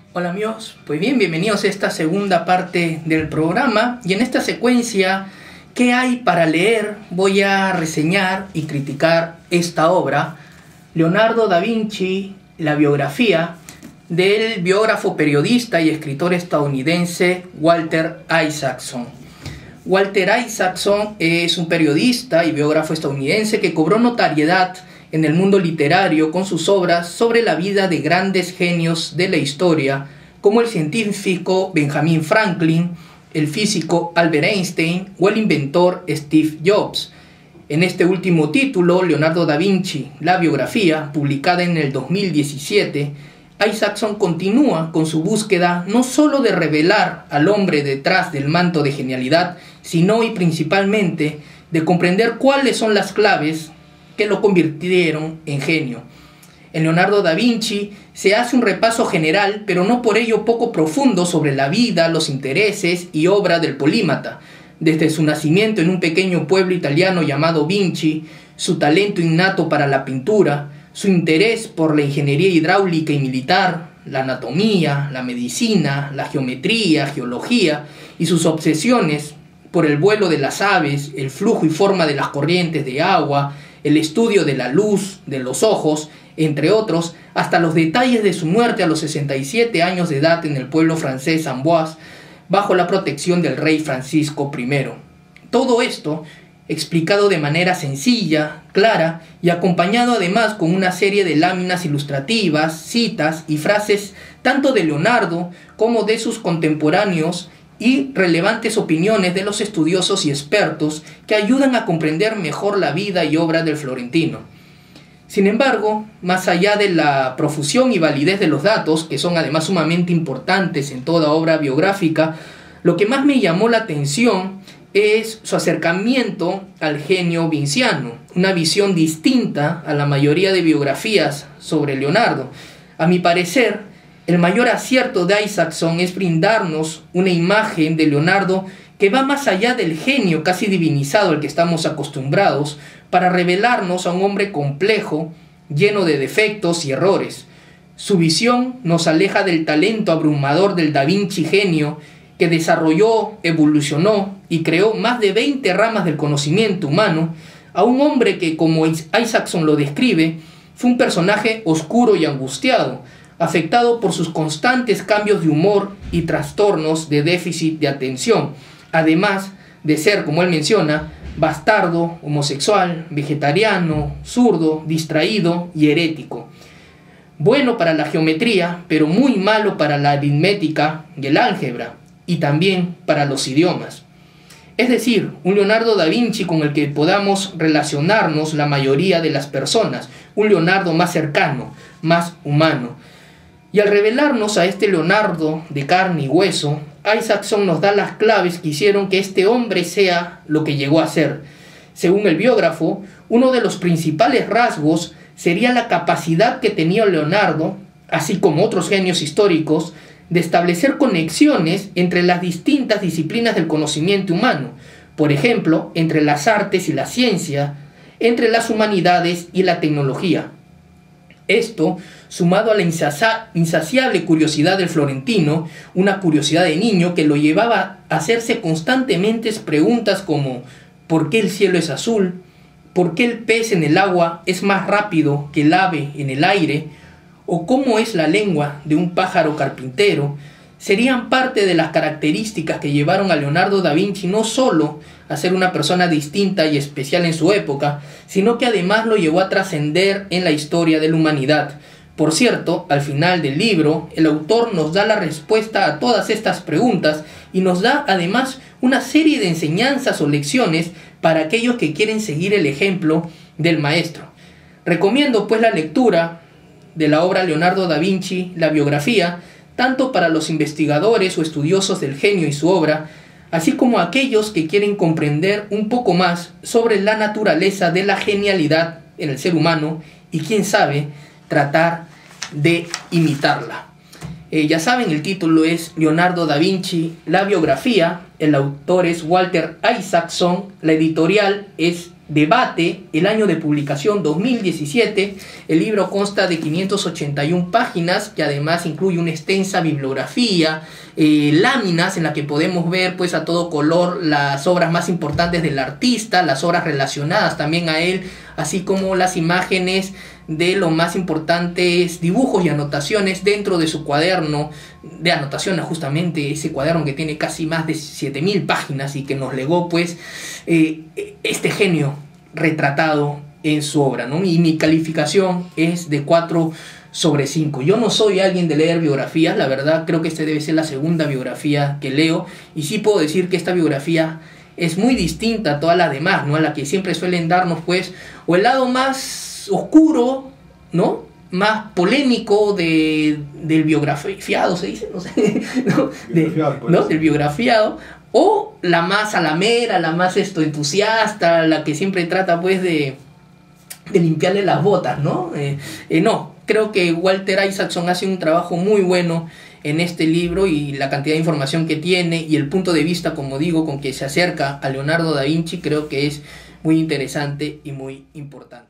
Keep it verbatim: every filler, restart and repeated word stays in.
Hola amigos, pues bien, bienvenidos a esta segunda parte del programa y en esta secuencia, ¿qué hay para leer? Voy a reseñar y criticar esta obra, Leonardo da Vinci, la biografía del biógrafo, periodista y escritor estadounidense Walter Isaacson. Walter Isaacson es un periodista y biógrafo estadounidense que cobró notoriedad en el mundo literario con sus obras sobre la vida de grandes genios de la historia, como el científico Benjamin Franklin, el físico Albert Einstein o el inventor Steve Jobs. En este último título, Leonardo da Vinci, la biografía, publicada en el dos mil diecisiete, Isaacson continúa con su búsqueda no solo de revelar al hombre detrás del manto de genialidad, sino y principalmente de comprender cuáles son las claves que lo convirtieron en genio. En Leonardo da Vinci se hace un repaso general, pero no por ello poco profundo, sobre la vida, los intereses y obra del polímata. Desde su nacimiento en un pequeño pueblo italiano llamado Vinci, su talento innato para la pintura, su interés por la ingeniería hidráulica y militar, la anatomía, la medicina, la geometría, geología y sus obsesiones por el vuelo de las aves, el flujo y forma de las corrientes de agua, el estudio de la luz, de los ojos, entre otros, hasta los detalles de su muerte a los sesenta y siete años de edad en el pueblo francés Amboise, bajo la protección del rey Francisco primero. Todo esto explicado de manera sencilla, clara y acompañado además con una serie de láminas ilustrativas, citas y frases tanto de Leonardo como de sus contemporáneos y relevantes opiniones de los estudiosos y expertos que ayudan a comprender mejor la vida y obra del florentino. Sin embargo, más allá de la profusión y validez de los datos, que son además sumamente importantes en toda obra biográfica, lo que más me llamó la atención es su acercamiento al genio vinciano, una visión distinta a la mayoría de biografías sobre Leonardo. A mi parecer, el mayor acierto de Isaacson es brindarnos una imagen de Leonardo que va más allá del genio casi divinizado al que estamos acostumbrados, para revelarnos a un hombre complejo, lleno de defectos y errores. Su visión nos aleja del talento abrumador del Da Vinci genio, que desarrolló, evolucionó y creó más de veinte ramas del conocimiento humano, a un hombre que, como Isaacson lo describe, fue un personaje oscuro y angustiado, afectado por sus constantes cambios de humor y trastornos de déficit de atención, además de ser, como él menciona, bastardo, homosexual, vegetariano, zurdo, distraído y herético. Bueno para la geometría, pero muy malo para la aritmética y el álgebra, y también para los idiomas. Es decir, un Leonardo da Vinci con el que podamos relacionarnos la mayoría de las personas, un Leonardo más cercano, más humano. Y al revelarnos a este Leonardo de carne y hueso, Isaacson nos da las claves que hicieron que este hombre sea lo que llegó a ser. Según el biógrafo, uno de los principales rasgos sería la capacidad que tenía Leonardo, así como otros genios históricos, de establecer conexiones entre las distintas disciplinas del conocimiento humano, por ejemplo, entre las artes y la ciencia, entre las humanidades y la tecnología. Esto, sumado a la insaciable curiosidad del florentino, una curiosidad de niño que lo llevaba a hacerse constantemente preguntas como ¿por qué el cielo es azul? ¿Por qué el pez en el agua es más rápido que el ave en el aire? ¿O cómo es la lengua de un pájaro carpintero? Serían parte de las características que llevaron a Leonardo da Vinci no solo a ser una persona distinta y especial en su época, sino que además lo llevó a trascender en la historia de la humanidad. Por cierto, al final del libro, el autor nos da la respuesta a todas estas preguntas y nos da además una serie de enseñanzas o lecciones para aquellos que quieren seguir el ejemplo del maestro. Recomiendo pues la lectura de la obra Leonardo da Vinci, la biografía, tanto para los investigadores o estudiosos del genio y su obra, así como aquellos que quieren comprender un poco más sobre la naturaleza de la genialidad en el ser humano y, quién sabe, tratar de imitarla. Eh, ya saben, el título es Leonardo da Vinci, la biografía, el autor es Walter Isaacson, la editorial es Debate, el año de publicación dos mil diecisiete. El libro consta de quinientas ochenta y una páginas, que además incluye una extensa bibliografía, eh, láminas en las que podemos ver pues a todo color las obras más importantes del artista, las obras relacionadas también a él, así como las imágenes de los más importantes dibujos y anotaciones dentro de su cuaderno de anotaciones, justamente ese cuaderno que tiene casi más de siete mil páginas y que nos legó pues eh, este genio retratado en su obra, ¿no? Y mi calificación es de cuatro sobre cinco. Yo no soy alguien de leer biografías, la verdad creo que esta debe ser la segunda biografía que leo, y sí puedo decir que esta biografía es muy distinta a todas las demás, ¿no? A la que siempre suelen darnos pues o el lado más oscuro, ¿no? Más polémico de, del biografiado, se dice, no sé, ¿no? De, ¿no? Del biografiado, o la más alamera, la más esto, entusiasta, la que siempre trata pues de, de limpiarle las botas, ¿no? Eh, eh, no, creo que Walter Isaacson hace un trabajo muy bueno en este libro, y la cantidad de información que tiene y el punto de vista, como digo, con que se acerca a Leonardo da Vinci, creo que es muy interesante y muy importante.